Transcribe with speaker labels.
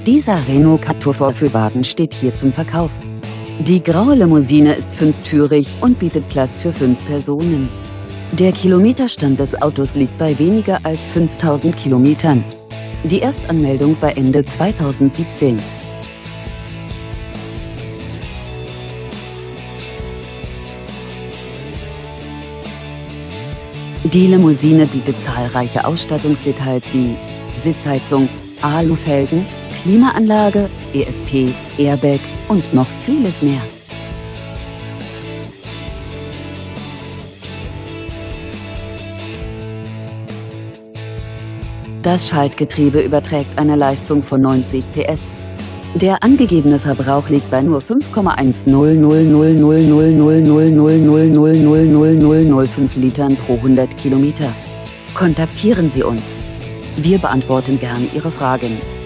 Speaker 1: Dieser Renault Captur Vorführwagen steht hier zum Verkauf. Die graue Limousine ist fünftürig und bietet Platz für 5 Personen. Der Kilometerstand des Autos liegt bei weniger als 5000 Kilometern. Die Erstanmeldung war Ende 2017. Die Limousine bietet zahlreiche Ausstattungsdetails wie Sitzheizung, Alufelgen, Klimaanlage, ESP, Airbag und noch vieles mehr. Das Schaltgetriebe überträgt eine Leistung von 90 PS. Der angegebene Verbrauch liegt bei nur 5,100000000000005 Litern pro 100 Kilometer. Kontaktieren Sie uns. Wir beantworten gern Ihre Fragen.